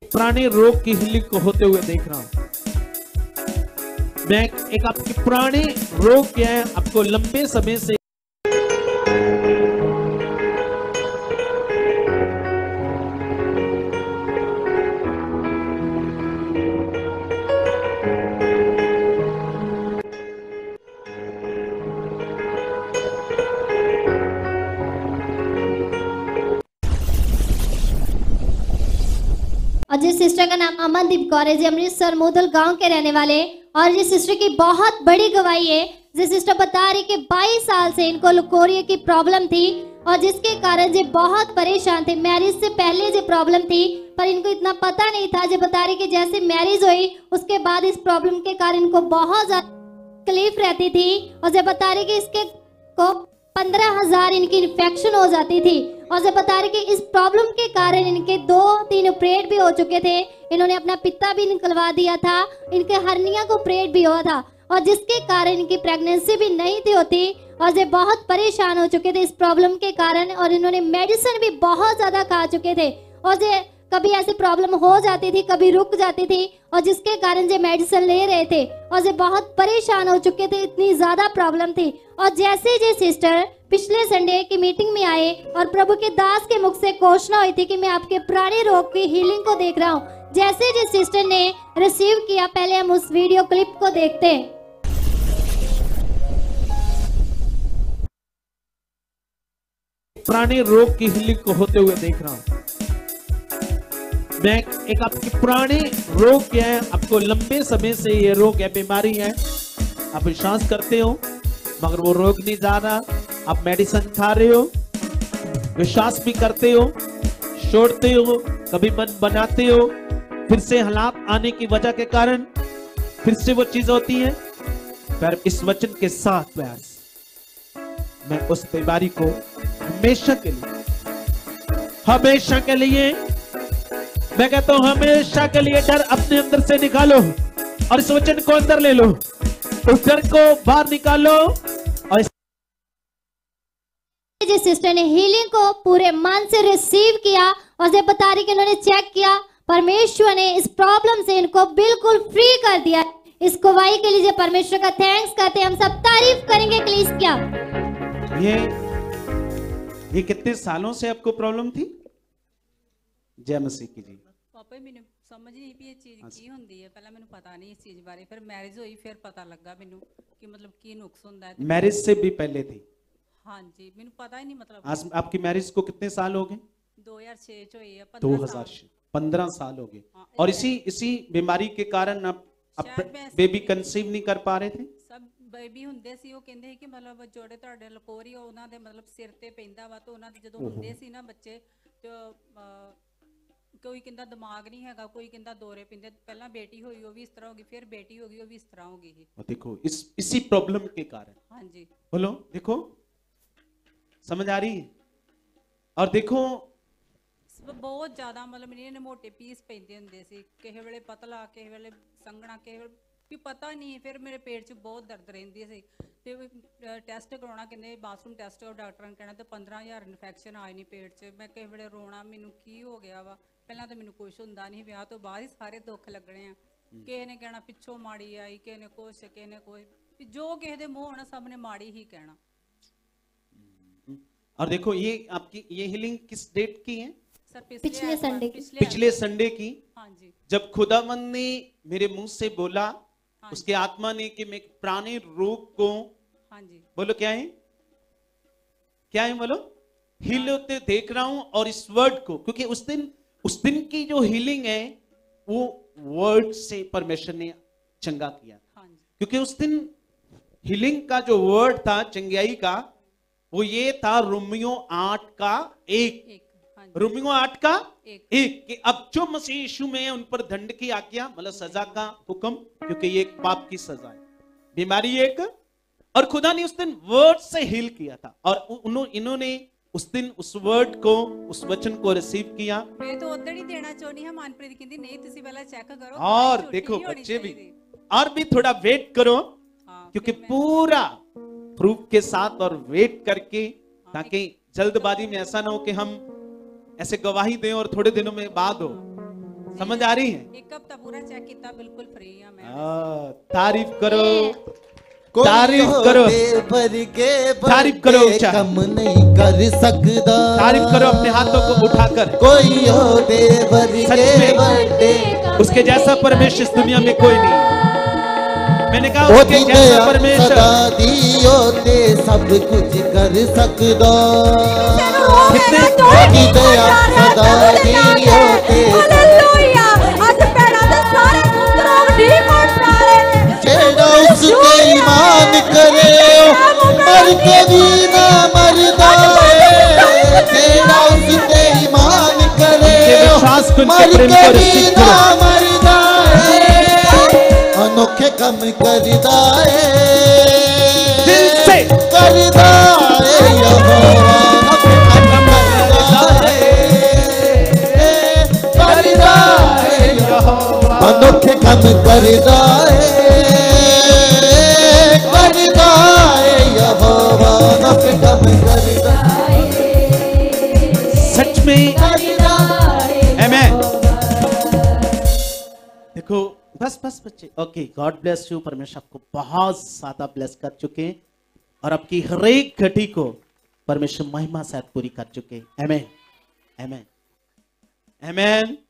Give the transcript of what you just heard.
पुराने रोग की हीलिंग को होते हुए देख रहा हूं। मैं एक आपके पुराने रोग क्या है, आपको लंबे समय से और जिस सिस्टर का नाम अमनदीप कौर है, जी अमृतसर मोदल गांव के रहने वाले, और जिस सिस्टर की बहुत बड़ी गवाही है। जिस सिस्टर बता रही कि 22 साल से इनको लुकोरिया की प्रॉब्लम थी और जिसके कारण जी बहुत परेशान थे। मैरिज से पहले जो प्रॉब्लम थी पर इनको इतना पता नहीं था। जो बता रही कि जैसे मैरिज हुई उसके बाद इस प्रॉब्लम के कारण इनको बहुत ज्यादा तकलीफ रहती थी। और जब बता रही कि इसके को 15,000 इनकी इन्फेक्शन हो जाती थी। और जब बता रहे कि इस प्रॉब्लम के कारण इनके 2-3 ऑपरेट भी हो चुके थे। इन्होंने अपना पित्ता भी निकलवा दिया था, इनके हर्निया को ऑपरेट भी हुआ था, और जिसके कारण इनकी प्रेगनेंसी भी नहीं थी होती। और ये बहुत परेशान हो चुके थे इस प्रॉब्लम के कारण, और इन्होंने मेडिसिन भी बहुत ज्यादा खा चुके थे। और ये कभी ऐसी प्रॉब्लम हो जाती थी, कभी रुक जाती थी, और जिसके कारण ये मेडिसिन ले रहे थे और ये बहुत परेशान हो चुके थे, इतनी ज्यादा प्रॉब्लम थी। और जैसे ये सिस्टर पिछले संडे की मीटिंग में आए और प्रभु के दास के मुख से घोषणा हुई थी कि मैं आपके पुराने रोग की हीलिंग को देख रहा हूँ। जैसे जिस सिस्टर ने रिसीव किया, पहले हम उस वीडियो क्लिप को देखते हैं। पुराने रोग की हीलिंग को होते हुए देख रहा हूं। मैं एक आपके पुराने रोग क्या है, आपको लंबे समय से ये रोग है, बीमारी है, आप विश्वास करते हो मगर वो रोग नहीं जा रहा। आप मेडिसिन खा रहे हो, विश्वास भी करते हो, छोड़ते हो, कभी मन बनाते हो, फिर से हालात आने की वजह के कारण फिर से वो चीज होती है। पर इस वचन के साथ प्रयास मैं उस बीमारी को हमेशा के लिए मैं कहता हूं हमेशा के लिए डर अपने अंदर से निकालो और इस वचन को अंदर ले लो, उस डर को बाहर निकालो। और जिस सिस्टर ने हीलिंग को पूरे मन से रिसीव किया और जब बता रही कि उन्होंने चेक किया, परमेश्वर ने इस प्रॉब्लम से इनको बिल्कुल फ्री कर दिया। इस गवाही के लिए परमेश्वर का थैंक्स करते हैं, हम सब तारीफ करेंगे। प्लीज क्या ये कितने सालों से आपको प्रॉब्लम थी? जय मसीह की जी। पापा मैंने समझ नहीं भी ये चीज की होंदी है, पहले मैंने पता नहीं इस चीज बारे, फिर मैरिज हुई फिर पता लगा मैंने कि मतलब की नुक्स होता है। मैरिज से भी पहले थी? हाँ जी, मैंने पता ही नहीं। मतलब आज आपकी मैरिज को कितने साल हो गए? 2006 च हुई है, 15 साल हो गए। और इसी बीमारी के कारण आप बेबी कंसीव नहीं कर पा रहे थे? सब बेबी ਹੁੰਦੇ ਸੀ, ਉਹ ਕਹਿੰਦੇ ਕਿ ਮਤਲਬ ਜੋੜੇ ਤੁਹਾਡੇ ਲਕੋਰੀ ਉਹਨਾਂ ਦੇ ਮਤਲਬ ਸਿਰ ਤੇ ਪੈਂਦਾ ਵਾ, ਤੇ ਉਹਨਾਂ ਦੇ ਜਦੋਂ ਹੁੰਦੇ ਸੀ ਨਾ ਬੱਚੇ, ਤੇ ਕੋਈ ਕਹਿੰਦਾ ਦਿਮਾਗ ਨਹੀਂ ਹੈਗਾ, ਕੋਈ ਕਹਿੰਦਾ ਦੌਰੇ ਪੈਂਦੇ। ਪਹਿਲਾਂ ਬੇਟੀ ਹੋਈ ਉਹ ਵੀ ਇਸ ਤਰ੍ਹਾਂ ਹੋ ਗਈ, ਫਿਰ ਬੇਟੀ ਹੋ ਗਈ ਉਹ ਵੀ ਇਸ ਤਰ੍ਹਾਂ ਹੋ ਗਈ। देखो इसी प्रॉब्लम के कारण। हाँ जी बोलो, देखो समझ आ रही है? और देखो बहुत ज्यादा मतलब इन्हें मोटे पीस पैंदे ਹੁੰਦੇ ਸੀ, ਕਿਸੇ ਵੇਲੇ ਪਤਲਾ, ਕਿਸੇ ਵੇਲੇ ਸੰਘਣਾ, ਕਿਸੇ ਵੇਲੇ ਵੀ ਪਤਾ ਨਹੀਂ। ਫਿਰ ਮੇਰੇ ਪੇਟ 'ਚ ਬਹੁਤ ਦਰਦ ਰਹਿੰਦੀ ਸੀ, ਤੇ ਟੈਸਟ ਕਰਾਉਣਾ, ਕਹਿੰਦੇ ਬਾਥਰੂਮ ਟੈਸਟ ਕਰੋ, ਡਾਕਟਰਾਂ ਨੇ ਕਹਿਣਾ, ਤੇ 15,000 ਇਨਫੈਕਸ਼ਨ ਆਈ ਨਹੀਂ ਪੇਟ 'ਚ। ਮੈਂ ਕਿਸੇ ਵੇਲੇ ਰੋਣਾ, ਮੈਨੂੰ ਕੀ ਹੋ ਗਿਆ ਵਾ। ਪਹਿਲਾਂ ਤਾਂ ਮੈਨੂੰ ਕੁਝ ਹੁੰਦਾ ਨਹੀਂ, ਵਿਆਹ ਤੋਂ ਬਾਅਦ ਹੀ ਸਾਰੇ ਦੁੱਖ ਲੱਗਣੇ ਆ। ਕਿਸੇ ਨੇ ਕਹਿਣਾ ਪਿੱਛੋਂ ਮਾੜੀ ਆਈ, ਕਿਸੇ ਨੇ ਕੁਛ, ਕਿਸੇ ਨੇ ਕੁਛ, ਜੋ ਕਿਸੇ ਦੇ ਮੂੰਹ ਹੋਣਾ ਸਭ ਨੇ ਮਾੜੀ ਹੀ ਕਹਿਣਾ। और देखो ये आपकी ये हीलिंग किस डेट की है? सर पिछले संडे की। हाँ जी, जब खुदावंद ने मेरे मुंह से बोला, उसके आत्मा ने कि मैं पुराने रोग को, हाँ जी बोलो क्या है, क्या है बोलो, हील होते देख रहा हूं। और इस वर्ड को, क्योंकि उस दिन की जो हीलिंग है वो वर्ड से परमेश्वर ने चंगा किया। हाँ जी, क्योंकि उस दिन हीलिंग का जो वर्ड था, चंगाई का, वो ये था रोमियो 8 का 1। रोमियो 8 का 1 कि अब जो मसीह यीशु में है उन पर दंड की आज्ञा, मतलब सजा का हुक्म, क्योंकि ये एक पाप की सजा है, बीमारी एक। और खुदा ने उस दिन वर्ड से हील किया था, और इन्होंने उस दिन उस वर्ड को, उस वचन को रिसीव किया। मैं तो उधर ही देना चाहनी है, मानप्रीत कहती नहीं, तुसी पहले चेक करो। और देखो बच्चे भी, और भी थोड़ा वेट करो, क्योंकि पूरा प्रूफ के साथ और वेट करके, ताकि जल्दबाजी में ऐसा ना हो कि हम ऐसे गवाही दें और थोड़े दिनों में बाद हो। समझ आ रही है? एक हफ्ता पूरा चेक किया, बिल्कुल फ्री हां मैं। तारीफ करो, तारीफ करो, तारीफ करो, कम नहीं कर सकता। तारीफ करो अपने हाथों को उठाकर। कोई हो देवर सच के में बर्थडे उसके जैसा परमेश्वर इस दुनिया में कोई नहीं। मैंने कहा ओ उसके जैसा परमेश्वर सदा दियो ते सब कुछ कर सकदा। कितने ओदी दया सदा दियो ते हालेलुया। आज पैड़ा दे सारे पुत्रों दी मोटारे जेड़ा उसके ईमान करे मर के भी ना मरदा है। जेड़ा उसके ईमान करे विश्वास को मर प्रेम के को भी रिसीव ना करो। मरदा है। अनोखे कम करदा है, दिल से करदा है यहोवा। कम करदा है, करदा है यहोवा। अनोखे कम करदा है, करदा है यहोवा। अनोखे कम करदा सच में आमेन। देखो बस बस बच्चे, ओके, गॉड ब्लेस यू। परमेश्वर आपको बहुत ज्यादा ब्लेस कर चुके हैं और आपकी हर एक घटी को परमेश्वर महिमा से पूरी कर चुके हैं। आमेन, आमेन, आमेन।